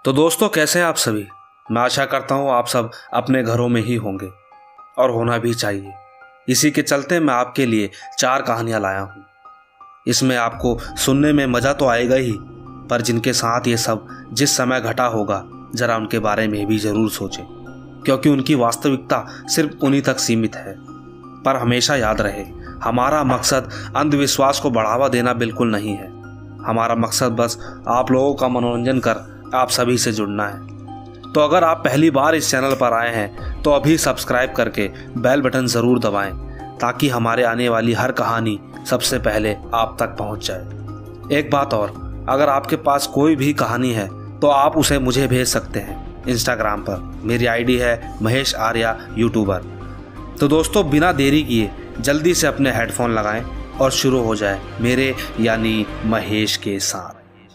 तो दोस्तों, कैसे हैं आप सभी। मैं आशा करता हूँ आप सब अपने घरों में ही होंगे और होना भी चाहिए। इसी के चलते मैं आपके लिए 4 कहानियाँ लाया हूँ। इसमें आपको सुनने में मज़ा तो आएगा ही, पर जिनके साथ ये सब जिस समय घटा होगा ज़रा उनके बारे में भी ज़रूर सोचें, क्योंकि उनकी वास्तविकता सिर्फ उन्हीं तक सीमित है। पर हमेशा याद रहे, हमारा मकसद अंधविश्वास को बढ़ावा देना बिल्कुल नहीं है। हमारा मकसद बस आप लोगों का मनोरंजन कर आप सभी से जुड़ना है। तो अगर आप पहली बार इस चैनल पर आए हैं तो अभी सब्सक्राइब करके बेल बटन ज़रूर दबाएं, ताकि हमारे आने वाली हर कहानी सबसे पहले आप तक पहुंच जाए। एक बात और, अगर आपके पास कोई भी कहानी है तो आप उसे मुझे भेज सकते हैं इंस्टाग्राम पर। मेरी आईडी है महेश आर्या यूट्यूबर। तो दोस्तों, बिना देरी किए जल्दी से अपने हेडफोन लगाएं और शुरू हो जाए मेरे यानी महेश के साथ।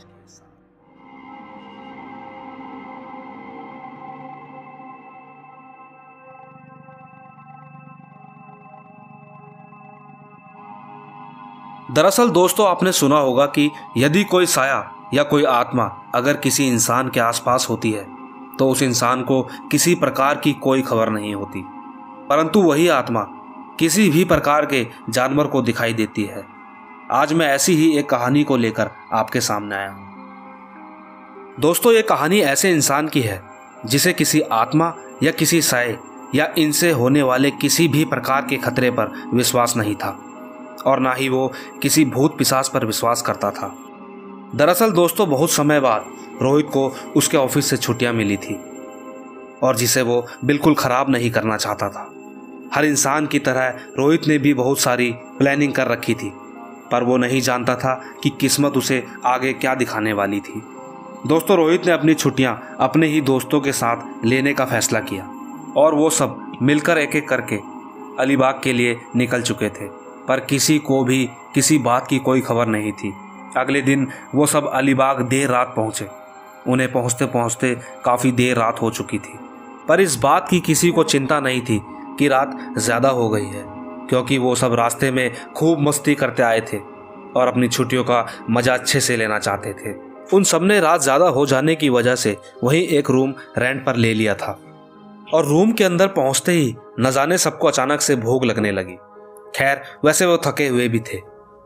दरअसल दोस्तों, आपने सुना होगा कि यदि कोई साया या कोई आत्मा अगर किसी इंसान के आसपास होती है तो उस इंसान को किसी प्रकार की कोई खबर नहीं होती, परंतु वही आत्मा किसी भी प्रकार के जानवर को दिखाई देती है। आज मैं ऐसी ही एक कहानी को लेकर आपके सामने आया हूं। दोस्तों, ये कहानी ऐसे इंसान की है जिसे किसी आत्मा या किसी साए या इनसे होने वाले किसी भी प्रकार के खतरे पर विश्वास नहीं था, और ना ही वो किसी भूत पिशाच पर विश्वास करता था। दरअसल दोस्तों, बहुत समय बाद रोहित को उसके ऑफिस से छुट्टियां मिली थी, और जिसे वो बिल्कुल ख़राब नहीं करना चाहता था। हर इंसान की तरह रोहित ने भी बहुत सारी प्लानिंग कर रखी थी, पर वो नहीं जानता था कि किस्मत उसे आगे क्या दिखाने वाली थी। दोस्तों, रोहित ने अपनी छुट्टियां अपने ही दोस्तों के साथ लेने का फैसला किया, और वो सब मिलकर एक एक करके अलीबाग के लिए निकल चुके थे, पर किसी को भी किसी बात की कोई खबर नहीं थी। अगले दिन वो सब अलीबाग देर रात पहुंचे। उन्हें पहुंचते पहुंचते काफ़ी देर रात हो चुकी थी, पर इस बात की किसी को चिंता नहीं थी कि रात ज़्यादा हो गई है, क्योंकि वो सब रास्ते में खूब मस्ती करते आए थे और अपनी छुट्टियों का मज़ा अच्छे से लेना चाहते थे। उन सब ने रात ज़्यादा हो जाने की वजह से वहीं एक रूम रेंट पर ले लिया था, और रूम के अंदर पहुंचते ही न जाने सबको अचानक से भूख लगने लगी। खैर, वैसे वो थके हुए भी थे।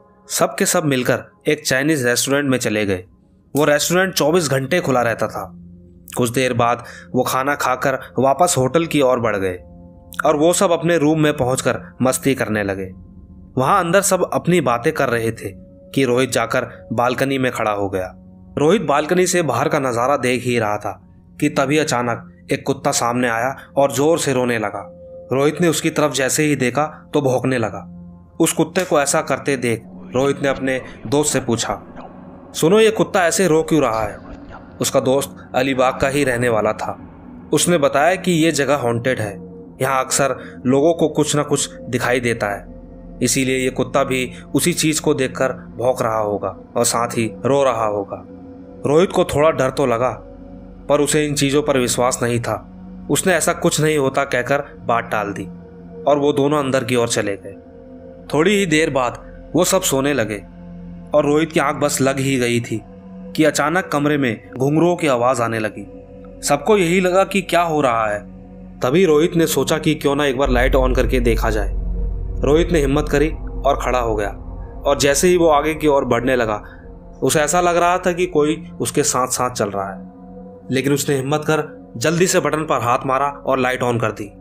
सब के सब मिलकर एक चाइनीज रेस्टोरेंट में चले गए। वो रेस्टोरेंट 24 घंटे खुला रहता था। कुछ देर बाद वो खाना खाकर वापस होटल की ओर बढ़ गए, और वो सब अपने रूम में पहुंचकर मस्ती करने लगे। वहां अंदर सब अपनी बातें कर रहे थे कि रोहित जाकर बालकनी में खड़ा हो गया। रोहित बालकनी से बाहर का नज़ारा देख ही रहा था कि तभी अचानक एक कुत्ता सामने आया और जोर से रोने लगा। रोहित ने उसकी तरफ जैसे ही देखा तो भौंकने लगा। उस कुत्ते को ऐसा करते देख रोहित ने अपने दोस्त से पूछा, सुनो, ये कुत्ता ऐसे रो क्यों रहा है। उसका दोस्त अलीबाग का ही रहने वाला था। उसने बताया कि ये जगह हॉन्टेड है, यहाँ अक्सर लोगों को कुछ न कुछ दिखाई देता है, इसीलिए ये कुत्ता भी उसी चीज़ को देखकर भौंक रहा होगा और साथ ही रो रहा होगा। रोहित को थोड़ा डर तो लगा, पर उसे इन चीज़ों पर विश्वास नहीं था। उसने ऐसा कुछ नहीं होता कहकर बात टाल दी, और वो दोनों अंदर की ओर चले गए। थोड़ी ही देर बाद वो सब सोने लगे, और रोहित की आंख बस लग ही गई थी कि अचानक कमरे में घुंघरूओं की आवाज़ आने लगी। सबको यही लगा कि क्या हो रहा है। तभी रोहित ने सोचा कि क्यों ना एक बार लाइट ऑन करके देखा जाए। रोहित ने हिम्मत करी और खड़ा हो गया, और जैसे ही वो आगे की ओर बढ़ने लगा, उसे ऐसा लग रहा था कि कोई उसके साथ साथ चल रहा है। लेकिन उसने हिम्मत कर जल्दी से बटन पर हाथ मारा और लाइट ऑन कर दी,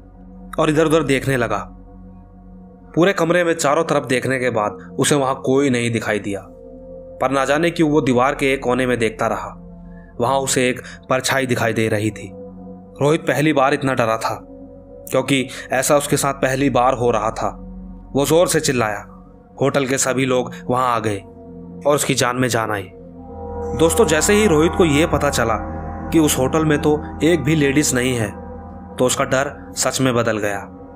और इधर उधर देखने लगा। पूरे कमरे में चारों तरफ देखने के बाद उसे वहां कोई नहीं दिखाई दिया, पर ना जाने क्यों वो दीवार के एक कोने में देखता रहा। वहां उसे एक परछाई दिखाई दे रही थी। रोहित पहली बार इतना डरा था, क्योंकि ऐसा उसके साथ पहली बार हो रहा था। वो जोर से चिल्लाया। होटल के सभी लोग वहां आ गए और उसकी जान में जान आई। दोस्तों, जैसे ही रोहित को यह पता चला कि उस होटल में तो एक भी लेडीज नहीं है, तो उसका डर सच में बदल गया।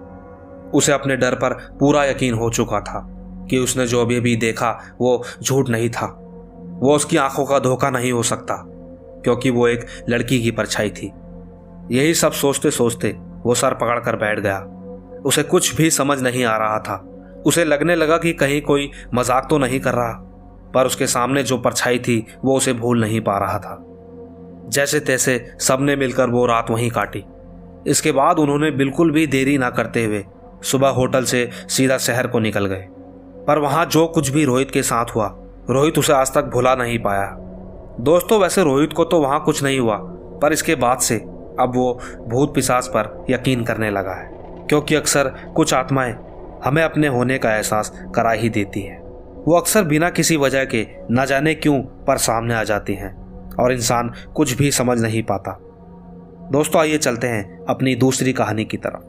उसे अपने डर पर पूरा यकीन हो चुका था कि उसने जो अभी देखा वो झूठ नहीं था। वो उसकी आंखों का धोखा नहीं हो सकता, क्योंकि वो एक लड़की की परछाई थी। यही सब सोचते सोचते वो सर पकड़कर बैठ गया। उसे कुछ भी समझ नहीं आ रहा था। उसे लगने लगा कि कहीं कोई मजाक तो नहीं कर रहा, पर उसके सामने जो परछाई थी वो उसे भूल नहीं पा रहा था। जैसे तैसे सबने मिलकर वो रात वहीं काटी। इसके बाद उन्होंने बिल्कुल भी देरी ना करते हुए सुबह होटल से सीधा शहर को निकल गए। पर वहाँ जो कुछ भी रोहित के साथ हुआ, रोहित उसे आज तक भुला नहीं पाया। दोस्तों, वैसे रोहित को तो वहाँ कुछ नहीं हुआ, पर इसके बाद से अब वो भूत पिशाच पर यकीन करने लगा है, क्योंकि अक्सर कुछ आत्माएं हमें अपने होने का एहसास करा ही देती हैं। वो अक्सर बिना किसी वजह के न जाने क्यों पर सामने आ जाती हैं और इंसान कुछ भी समझ नहीं पाता। दोस्तों, आइए चलते हैं अपनी दूसरी कहानी की तरफ।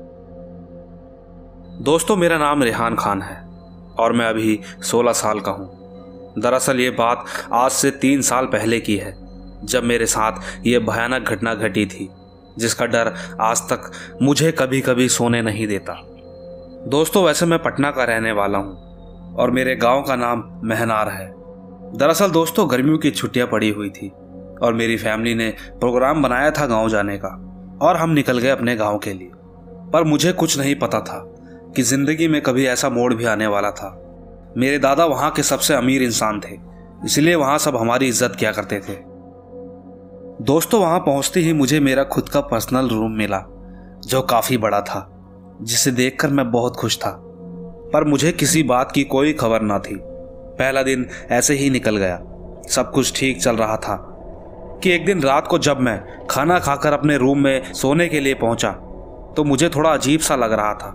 दोस्तों, मेरा नाम रेहान खान है और मैं अभी 16 साल का हूँ। दरअसल ये बात आज से 3 साल पहले की है, जब मेरे साथ ये भयानक घटना घटी थी, जिसका डर आज तक मुझे कभी कभी सोने नहीं देता। दोस्तों, वैसे मैं पटना का रहने वाला हूँ और मेरे गांव का नाम महनार है। दरअसल दोस्तों, गर्मियों की छुट्टियां पड़ी हुई थी और मेरी फैमिली ने प्रोग्राम बनाया था गांव जाने का और हम निकल गए अपने गांव के लिए। पर मुझे कुछ नहीं पता था कि जिंदगी में कभी ऐसा मोड़ भी आने वाला था। मेरे दादा वहां के सबसे अमीर इंसान थे, इसलिए वहां सब हमारी इज्जत किया करते थे। दोस्तों, वहां पहुंचते ही मुझे मेरा खुद का पर्सनल रूम मिला, जो काफी बड़ा था, जिसे देखकर मैं बहुत खुश था। पर मुझे किसी बात की कोई खबर ना थी। पहला दिन ऐसे ही निकल गया। सब कुछ ठीक चल रहा था कि एक दिन रात को जब मैं खाना खाकर अपने रूम में सोने के लिए पहुंचा, तो मुझे थोड़ा अजीब सा लग रहा था।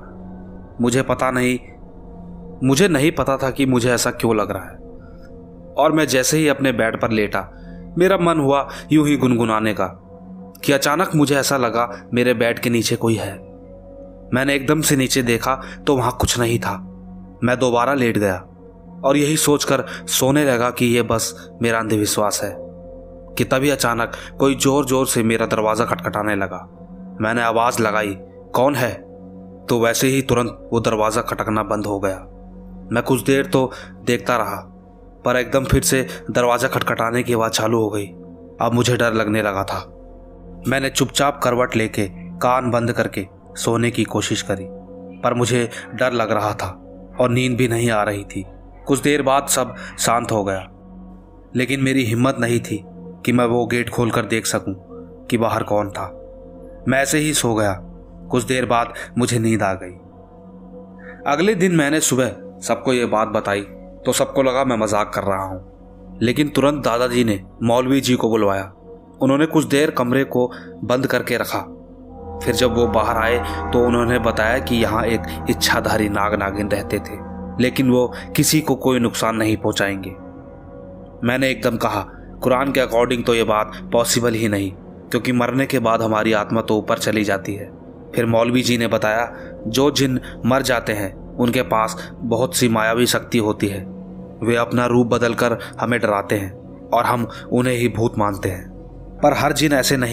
मुझे नहीं पता था कि मुझे ऐसा क्यों लग रहा है। और मैं जैसे ही अपने बेड पर लेटा, मेरा मन हुआ यूं ही गुनगुनाने का कि अचानक मुझे ऐसा लगा मेरे बेड के नीचे कोई है। मैंने एकदम से नीचे देखा तो वहां कुछ नहीं था। मैं दोबारा लेट गया और यही सोचकर सोने लगा कि यह बस मेरा अंधविश्वास है कि तभी अचानक कोई जोर जोर से मेरा दरवाजा खटखटाने लगा। मैंने आवाज लगाई, कौन है? तो वैसे ही तुरंत वो दरवाजा खटकना बंद हो गया। मैं कुछ देर तो देखता रहा, पर एकदम फिर से दरवाजा खटखटाने की आवाज चालू हो गई। अब मुझे डर लगने लगा था। मैंने चुपचाप करवट लेके कान बंद करके सोने की कोशिश करी, पर मुझे डर लग रहा था और नींद भी नहीं आ रही थी। कुछ देर बाद सब शांत हो गया, लेकिन मेरी हिम्मत नहीं थी कि मैं वो गेट खोलकर देख सकूं कि बाहर कौन था। मैं ऐसे ही सो गया। कुछ देर बाद मुझे नींद आ गई। अगले दिन मैंने सुबह सबको ये बात बताई तो सबको लगा मैं मजाक कर रहा हूँ, लेकिन तुरंत दादाजी ने मौलवी जी को बुलवाया। उन्होंने कुछ देर कमरे को बंद करके रखा। फिर जब वो बाहर आए तो उन्होंने बताया कि यहाँ एक इच्छाधारी नाग नागिन रहते थे, लेकिन वो किसी को कोई नुकसान नहीं पहुंचाएंगे। मैंने एकदम कहा, कुरान के अकॉर्डिंग तो ये बात पॉसिबल ही नहीं, क्योंकि मरने के बाद हमारी आत्मा तो ऊपर चली जाती है। फिर मौलवी जी ने बताया, जो जिन मर जाते हैं उनके पास बहुत सी मायावी शक्ति होती है। वे अपना रूप बदलकर हमें डराते हैं और हम उन्हें ही भूत मानते हैं। पर हर जिन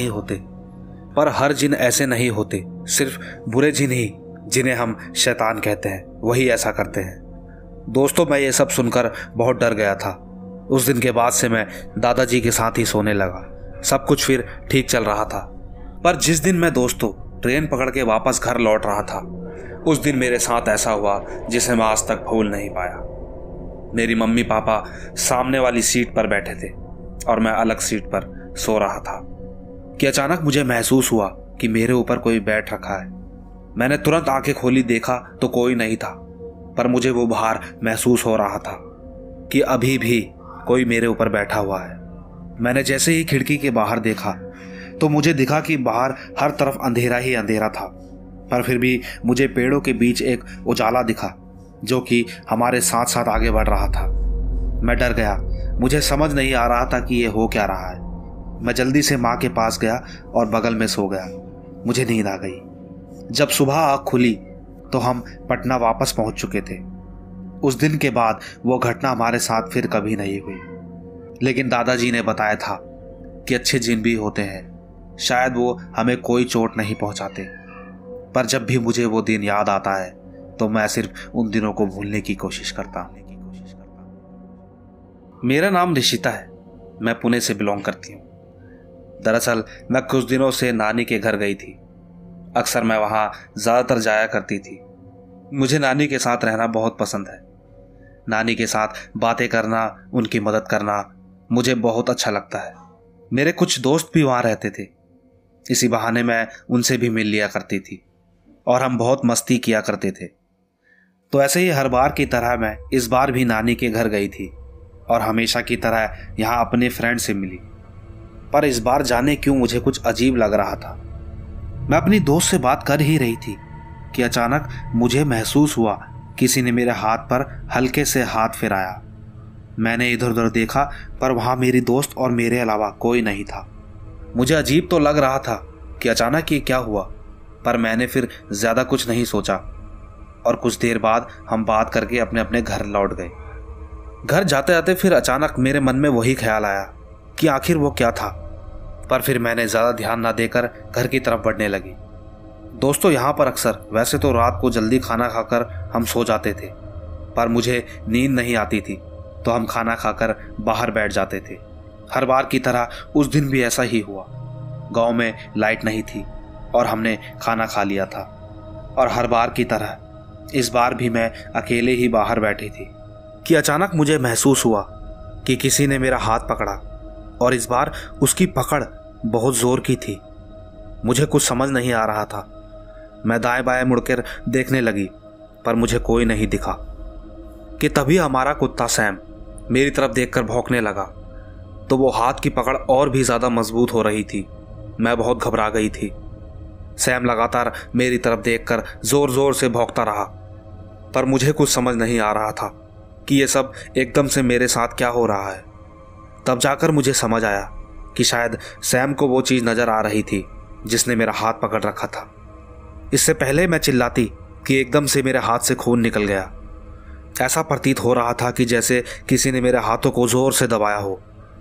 ऐसे नहीं होते। सिर्फ बुरे जिन ही, जिन्हें हम शैतान कहते हैं, वही ऐसा करते हैं। दोस्तों, मैं ये सब सुनकर बहुत डर गया था। उस दिन के बाद से मैं दादाजी के साथ ही सोने लगा। सब कुछ फिर ठीक चल रहा था। पर जिस दिन मैं दोस्तों ट्रेन पकड़ के वापस घर लौट रहा था, उस दिन मेरे साथ ऐसा हुआ जिसे मैं आज तक भूल नहीं पाया। मेरी मम्मी पापा सामने वाली सीट पर बैठे थे और मैं अलग सीट पर सो रहा था कि अचानक मुझे महसूस हुआ कि मेरे ऊपर कोई बैठ रखा है। मैंने तुरंत आंखें खोली, देखा तो कोई नहीं था, पर मुझे वो भार महसूस हो रहा था कि अभी भी कोई मेरे ऊपर बैठा हुआ है। मैंने जैसे ही खिड़की के बाहर देखा तो मुझे दिखा कि बाहर हर तरफ अंधेरा ही अंधेरा था, पर फिर भी मुझे पेड़ों के बीच एक उजाला दिखा जो कि हमारे साथ साथ आगे बढ़ रहा था। मैं डर गया। मुझे समझ नहीं आ रहा था कि ये हो क्या रहा है। मैं जल्दी से माँ के पास गया और बगल में सो गया। मुझे नींद आ गई। जब सुबह आँख खुली तो हम पटना वापस पहुंच चुके थे। उस दिन के बाद वो घटना हमारे साथ फिर कभी नहीं हुई, लेकिन दादाजी ने बताया था कि अच्छे जिन भी होते हैं, शायद वो हमें कोई चोट नहीं पहुंचाते। पर जब भी मुझे वो दिन याद आता है तो मैं सिर्फ उन दिनों को भूलने की कोशिश करता हूँ। मेरा नाम ऋषिता है। मैं पुणे से बिलोंग करती हूँ। दरअसल मैं कुछ दिनों से नानी के घर गई थी। अक्सर मैं वहाँ ज़्यादातर जाया करती थी। मुझे नानी के साथ रहना बहुत पसंद है। नानी के साथ बातें करना, उनकी मदद करना मुझे बहुत अच्छा लगता है। मेरे कुछ दोस्त भी वहाँ रहते थे। इसी बहाने मैं उनसे भी मिल लिया करती थी और हम बहुत मस्ती किया करते थे। तो ऐसे ही हर बार की तरह मैं इस बार भी नानी के घर गई थी और हमेशा की तरह यहाँ अपने फ्रेंड से मिली। पर इस बार जाने क्यों मुझे कुछ अजीब लग रहा था। मैं अपनी दोस्त से बात कर ही रही थी कि अचानक मुझे महसूस हुआ किसी ने मेरे हाथ पर हल्के से हाथ फिराया। मैंने इधर उधर देखा पर वहाँ मेरी दोस्त और मेरे अलावा कोई नहीं था। मुझे अजीब तो लग रहा था कि अचानक ये क्या हुआ, पर मैंने फिर ज़्यादा कुछ नहीं सोचा और कुछ देर बाद हम बात करके अपने अपने घर लौट गए। घर जाते जाते फिर अचानक मेरे मन में वही ख्याल आया कि आखिर वो क्या था, पर फिर मैंने ज़्यादा ध्यान ना देकर घर की तरफ बढ़ने लगी। दोस्तों, यहाँ पर अक्सर वैसे तो रात को जल्दी खाना खाकर हम सो जाते थे, पर मुझे नींद नहीं आती थी तो हम खाना खाकर बाहर बैठ जाते थे। हर बार की तरह उस दिन भी ऐसा ही हुआ। गांव में लाइट नहीं थी और हमने खाना खा लिया था और हर बार की तरह इस बार भी मैं अकेले ही बाहर बैठी थी कि अचानक मुझे महसूस हुआ कि किसी ने मेरा हाथ पकड़ा और इस बार उसकी पकड़ बहुत जोर की थी। मुझे कुछ समझ नहीं आ रहा था। मैं दाएं बाएं मुड़कर देखने लगी पर मुझे कोई नहीं दिखा कि तभी हमारा कुत्ता सैम मेरी तरफ देखकर भौंकने लगा। तो वो हाथ की पकड़ और भी ज़्यादा मजबूत हो रही थी। मैं बहुत घबरा गई थी। सैम लगातार मेरी तरफ देखकर ज़ोर ज़ोर से भौंकता रहा, पर मुझे कुछ समझ नहीं आ रहा था कि ये सब एकदम से मेरे साथ क्या हो रहा है। तब जाकर मुझे समझ आया कि शायद सैम को वो चीज़ नज़र आ रही थी जिसने मेरा हाथ पकड़ रखा था। इससे पहले मैं चिल्लाती कि एकदम से मेरे हाथ से खून निकल गया। ऐसा प्रतीत हो रहा था कि जैसे किसी ने मेरे हाथों को जोर से दबाया हो।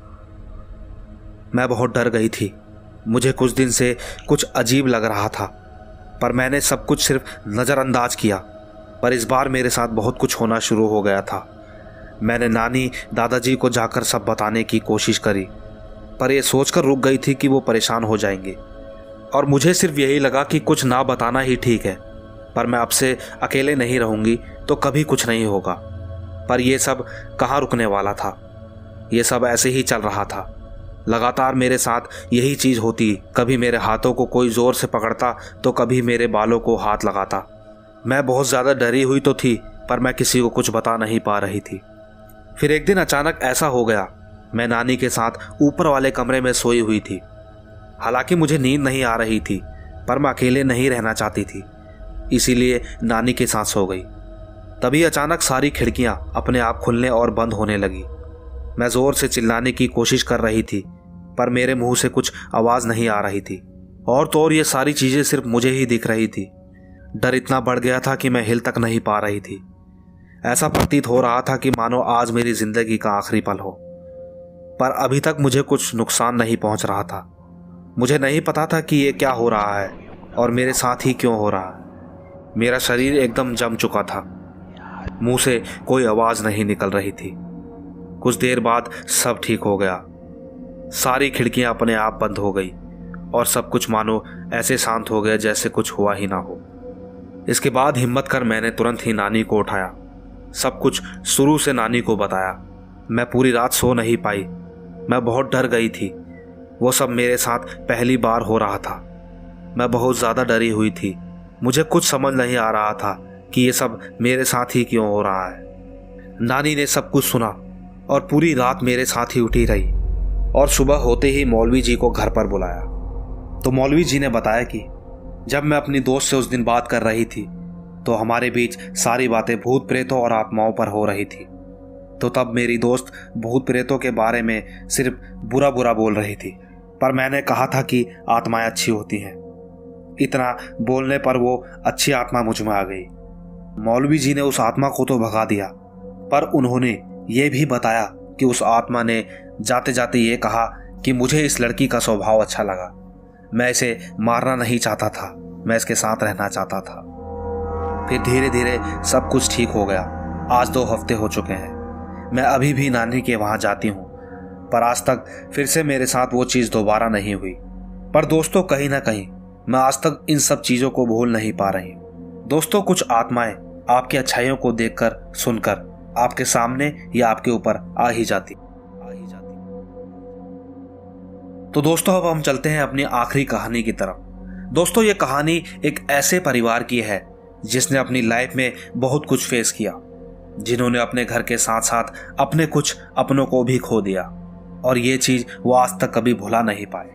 मैं बहुत डर गई थी। मुझे कुछ दिन से कुछ अजीब लग रहा था, पर मैंने सब कुछ सिर्फ नज़रअंदाज किया। पर इस बार मेरे साथ बहुत कुछ होना शुरू हो गया था। मैंने नानी दादाजी को जाकर सब बताने की कोशिश करी, पर यह सोचकर रुक गई थी कि वो परेशान हो जाएंगे और मुझे सिर्फ यही लगा कि कुछ ना बताना ही ठीक है। पर मैं अब से अकेले नहीं रहूँगी तो कभी कुछ नहीं होगा। पर यह सब कहाँ रुकने वाला था। ये सब ऐसे ही चल रहा था। लगातार मेरे साथ यही चीज़ होती। कभी मेरे हाथों को कोई ज़ोर से पकड़ता तो कभी मेरे बालों को हाथ लगाता। मैं बहुत ज़्यादा डरी हुई तो थी, पर मैं किसी को कुछ बता नहीं पा रही थी। फिर एक दिन अचानक ऐसा हो गया, मैं नानी के साथ ऊपर वाले कमरे में सोई हुई थी। हालांकि मुझे नींद नहीं आ रही थी, पर मैं अकेले नहीं रहना चाहती थी, इसीलिए नानी के साथ सो गई। तभी अचानक सारी खिड़कियां अपने आप खुलने और बंद होने लगी। मैं ज़ोर से चिल्लाने की कोशिश कर रही थी, पर मेरे मुंह से कुछ आवाज़ नहीं आ रही थी। और तो और ये सारी चीज़ें सिर्फ मुझे ही दिख रही थी। डर इतना बढ़ गया था कि मैं हिल तक नहीं पा रही थी। ऐसा प्रतीत हो रहा था कि मानो आज मेरी ज़िंदगी का आखिरी पल हो। पर अभी तक मुझे कुछ नुकसान नहीं पहुंच रहा था। मुझे नहीं पता था कि ये क्या हो रहा है और मेरे साथ ही क्यों हो रहा है। मेरा शरीर एकदम जम चुका था। मुंह से कोई आवाज़ नहीं निकल रही थी। कुछ देर बाद सब ठीक हो गया। सारी खिड़कियां अपने आप बंद हो गई और सब कुछ मानो ऐसे शांत हो गया जैसे कुछ हुआ ही ना हो। इसके बाद हिम्मत कर मैंने तुरंत ही नानी को उठाया। सब कुछ शुरू से नानी को बताया। मैं पूरी रात सो नहीं पाई। मैं बहुत डर गई थी। वो सब मेरे साथ पहली बार हो रहा था। मैं बहुत ज़्यादा डरी हुई थी। मुझे कुछ समझ नहीं आ रहा था कि ये सब मेरे साथ ही क्यों हो रहा है। नानी ने सब कुछ सुना और पूरी रात मेरे साथ ही उठी रही और सुबह होते ही मौलवी जी को घर पर बुलाया। तो मौलवी जी ने बताया कि जब मैं अपनी दोस्त से उस दिन बात कर रही थी तो हमारे बीच सारी बातें भूत प्रेतों और आत्माओं पर हो रही थी। तो तब मेरी दोस्त भूत प्रेतों के बारे में सिर्फ बुरा बुरा बोल रही थी, पर मैंने कहा था कि आत्माएं अच्छी होती हैं। इतना बोलने पर वो अच्छी आत्मा मुझ में आ गई। मौलवी जी ने उस आत्मा को तो भगा दिया, पर उन्होंने ये भी बताया कि उस आत्मा ने जाते जाते ये कहा कि मुझे इस लड़की का स्वभाव अच्छा लगा। मैं इसे मारना नहीं चाहता था, मैं इसके साथ रहना चाहता था। फिर धीरे धीरे सब कुछ ठीक हो गया। आज 2 हफ्ते हो चुके हैं। मैं अभी भी नानी के वहाँ जाती हूँ, पर आज तक फिर से मेरे साथ वो चीज़ दोबारा नहीं हुई। पर दोस्तों, कहीं ना कहीं मैं आज तक इन सब चीज़ों को भूल नहीं पा रही। दोस्तों, कुछ आत्माएं आपकी अच्छाइयों को देखकर सुनकर आपके सामने या आपके ऊपर आ ही जाती। तो दोस्तों अब हम चलते हैं अपनी आखिरी कहानी की तरफ। दोस्तों ये कहानी एक ऐसे परिवार की है जिसने अपनी लाइफ में बहुत कुछ फेस किया, जिन्होंने अपने घर के साथ साथ अपने कुछ अपनों को भी खो दिया और ये चीज वो आज तक कभी भुला नहीं पाए।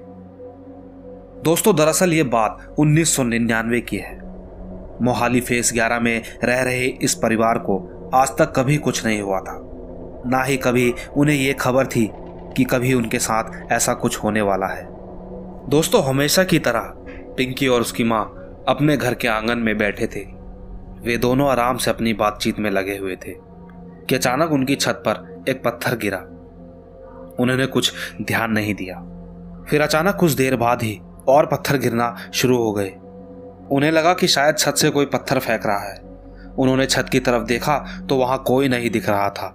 दोस्तों दरअसल ये बात 1999 की है। मोहाली फेस 11 में रह रहे इस परिवार को आज तक कभी कुछ नहीं हुआ था, ना ही कभी उन्हें ये खबर थी कि कभी उनके साथ ऐसा कुछ होने वाला है। दोस्तों हमेशा की तरह पिंकी और उसकी माँ अपने घर के आंगन में बैठे थे। वे दोनों आराम से अपनी बातचीत में लगे हुए थे कि अचानक उनकी छत पर एक पत्थर गिरा। उन्होंने कुछ ध्यान नहीं दिया। फिर अचानक कुछ देर बाद ही और पत्थर गिरना शुरू हो गए। उन्हें लगा कि शायद छत से कोई पत्थर फेंक रहा है। उन्होंने छत की तरफ देखा तो वहां कोई नहीं दिख रहा था।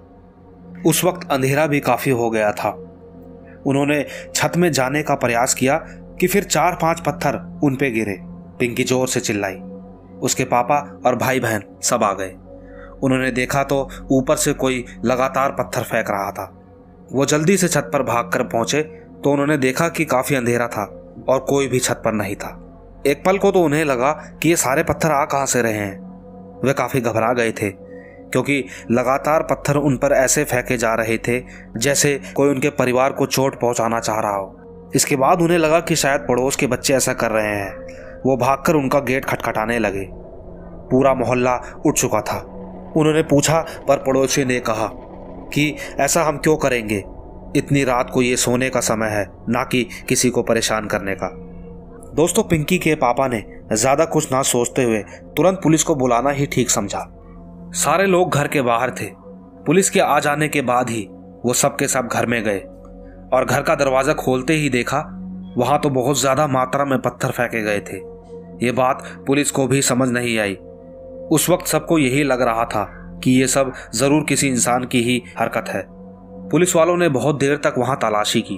उस वक्त अंधेरा भी काफी हो गया था। उन्होंने छत में जाने का प्रयास किया कि फिर 4-5 पत्थर उन पे गिरे। पिंकी जोर से चिल्लाई। उसके पापा और भाई बहन सब आ गए। उन्होंने देखा तो ऊपर से कोई लगातार पत्थर फेंक रहा था। वो जल्दी से छत पर भागकर पहुंचे तो उन्होंने देखा कि काफी अंधेरा था और कोई भी छत पर नहीं था। एक पल को तो उन्हें लगा कि ये सारे पत्थर आ कहां से रहे हैं। वे काफी घबरा गए थे क्योंकि लगातार पत्थर उन पर ऐसे फेंके जा रहे थे जैसे कोई उनके परिवार को चोट पहुंचाना चाह रहा हो। इसके बाद उन्हें लगा कि शायद पड़ोस के बच्चे ऐसा कर रहे हैं। वो भागकर उनका गेट खटखटाने लगे। पूरा मोहल्ला उठ चुका था। उन्होंने पूछा पर पड़ोसी ने कहा कि ऐसा हम क्यों करेंगे, इतनी रात को ये सोने का समय है, ना कि किसी को परेशान करने का। दोस्तों पिंकी के पापा ने ज्यादा कुछ ना सोचते हुए तुरंत पुलिस को बुलाना ही ठीक समझा। सारे लोग घर के बाहर थे। पुलिस के आ जाने के बाद ही वो सब के सब घर में गए और घर का दरवाजा खोलते ही देखा वहां तो बहुत ज्यादा मात्रा में पत्थर फेंके गए थे। ये बात पुलिस को भी समझ नहीं आई। उस वक्त सबको यही लग रहा था कि ये सब जरूर किसी इंसान की ही हरकत है। पुलिस वालों ने बहुत देर तक वहां तलाशी की,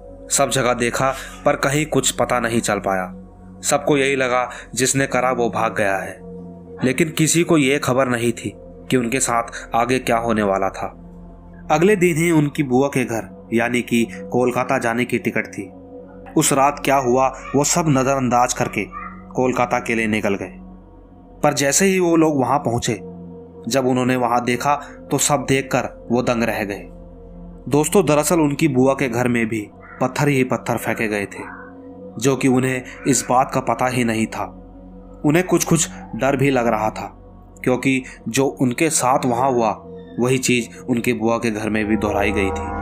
सब जगह देखा पर कहीं कुछ पता नहीं चल पाया। सबको यही लगा जिसने करा वो भाग गया है, लेकिन किसी को यह खबर नहीं थी कि उनके साथ आगे क्या होने वाला था। अगले दिन ही उनकी बुआ के घर यानी कि कोलकाता जाने की टिकट थी। उस रात क्या हुआ वो सब नजरअंदाज करके कोलकाता के लिए निकल गए। पर जैसे ही वो लोग वहां पहुंचे, जब उन्होंने वहां देखा तो सब देखकर वो दंग रह गए। दोस्तों दरअसल उनकी बुआ के घर में भी पत्थर ही पत्थर फेंके गए थे, जो कि उन्हें इस बात का पता ही नहीं था। उन्हें कुछ कुछ डर भी लग रहा था क्योंकि जो उनके साथ वहां हुआ वही चीज उनकी बुआ के घर में भी दोहराई गई थी।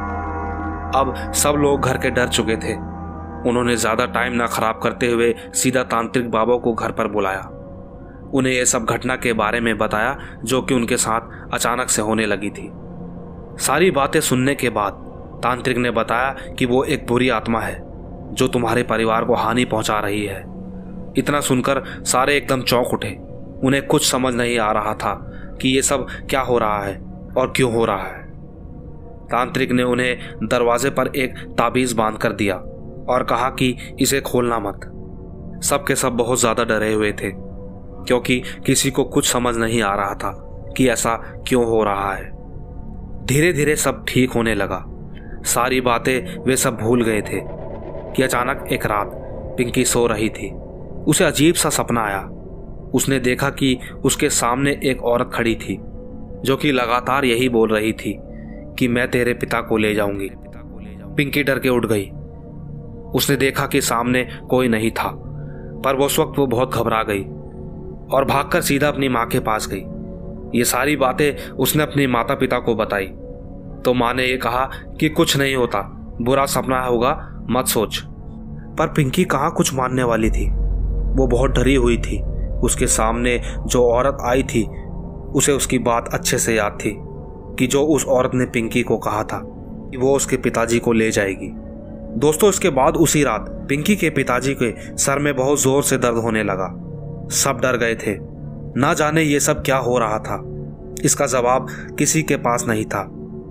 अब सब लोग घर के डर चुके थे। उन्होंने ज्यादा टाइम ना खराब करते हुए सीधा तांत्रिक बाबा को घर पर बुलाया। उन्हें यह सब घटना के बारे में बताया जो कि उनके साथ अचानक से होने लगी थी। सारी बातें सुनने के बाद तांत्रिक ने बताया कि वो एक बुरी आत्मा है जो तुम्हारे परिवार को हानि पहुंचा रही है। इतना सुनकर सारे एकदम चौंक उठे। उन्हें कुछ समझ नहीं आ रहा था कि ये सब क्या हो रहा है और क्यों हो रहा है। तांत्रिक ने उन्हें दरवाजे पर एक ताबीज बांध कर दिया और कहा कि इसे खोलना मत। सब के सब बहुत ज्यादा डरे हुए थे क्योंकि किसी को कुछ समझ नहीं आ रहा था कि ऐसा क्यों हो रहा है। धीरे धीरे सब ठीक होने लगा। सारी बातें वे सब भूल गए थे कि अचानक एक रात पिंकी सो रही थी। उसे अजीब सा सपना आया। उसने देखा कि उसके सामने एक औरत खड़ी थी जो कि लगातार यही बोल रही थी कि मैं तेरे पिता को ले जाऊंगी। पिंकी डर के उठ गई। उसने देखा कि सामने कोई नहीं था, पर उस वक्त वो बहुत घबरा गई और भागकर सीधा अपनी माँ के पास गई। ये सारी बातें उसने अपने माता पिता को बताई तो माँ ने ये कहा कि कुछ नहीं होता, बुरा सपना होगा, मत सोच। पर पिंकी कहाँ कुछ मानने वाली थी। वो बहुत डरी हुई थी। उसके सामने जो औरत आई थी उसे उसकी बात अच्छे से याद थी कि जो उस औरत ने पिंकी को कहा था कि वो उसके पिताजी को ले जाएगी। दोस्तों इसके बाद उसी रात पिंकी के पिताजी के सर में बहुत जोर से दर्द होने लगा। सब डर गए थे, ना जाने ये सब क्या हो रहा था। इसका जवाब किसी के पास नहीं था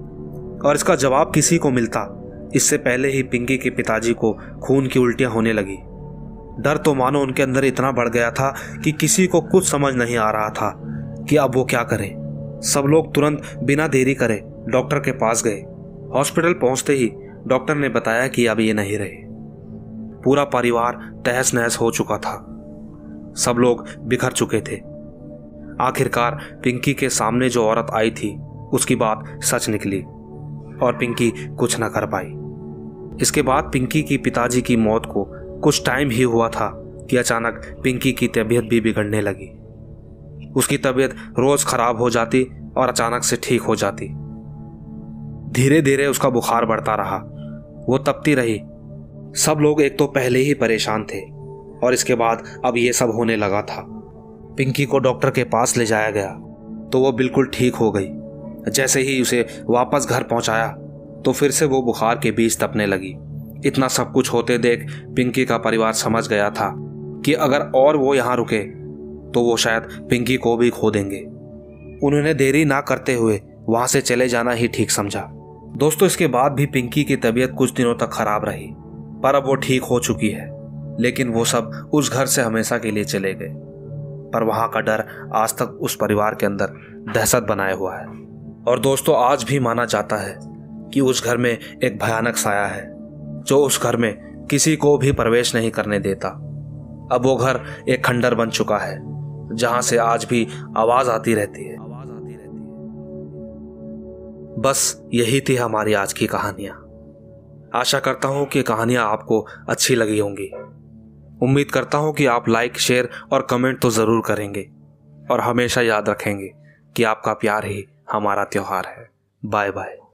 और इसका जवाब किसी को मिलता इससे पहले ही पिंकी के पिताजी को खून की उल्टियां होने लगी। डर तो मानो उनके अंदर इतना बढ़ गया था कि किसी को कुछ समझ नहीं आ रहा था कि अब वो क्या करे। सब लोग तुरंत बिना देरी करे डॉक्टर के पास गए। हॉस्पिटल पहुंचते ही डॉक्टर ने बताया कि अब ये नहीं रहे। पूरा परिवार तहस नहस हो चुका था। सब लोग बिखर चुके थे। आखिरकार पिंकी के सामने जो औरत आई थी उसकी बात सच निकली और पिंकी कुछ न कर पाई। इसके बाद पिंकी की पिताजी की मौत को कुछ टाइम ही हुआ था कि अचानक पिंकी की तबीयत भी बिगड़ने लगी। उसकी तबीयत रोज खराब हो जाती और अचानक से ठीक हो जाती। धीरे धीरे उसका बुखार बढ़ता रहा, वो तपती रही। सब लोग एक तो पहले ही परेशान थे और इसके बाद अब ये सब होने लगा था। पिंकी को डॉक्टर के पास ले जाया गया तो वो बिल्कुल ठीक हो गई। जैसे ही उसे वापस घर पहुंचाया तो फिर से वो बुखार के बीच तपने लगी। इतना सब कुछ होते देख पिंकी का परिवार समझ गया था कि अगर और वो यहाँ रुके तो वो शायद पिंकी को भी खो देंगे। उन्होंने देरी ना करते हुए वहां से चले जाना ही ठीक समझा। दोस्तों, इसके बाद भी पिंकी की तबीयत कुछ दिनों तक खराब रही, पर अब वो ठीक हो चुकी है। लेकिन वो सब उस घर से हमेशा के लिए चले गए, पर वहां का डर आज तक उस परिवार के अंदर दहशत बनाए हुआ है। और दोस्तों, आज भी माना जाता है कि उस घर में एक भयानक साया है जो उस घर में किसी को भी प्रवेश नहीं करने देता। अब वो घर एक खंडर बन चुका है जहां से आज भी आवाज आती रहती है। बस यही थी हमारी आज की कहानियां। आशा करता हूं कि कहानियां आपको अच्छी लगी होंगी। उम्मीद करता हूं कि आप लाइक, शेयर और कमेंट तो जरूर करेंगे और हमेशा याद रखेंगे कि आपका प्यार ही हमारा त्योहार है। Bye bye.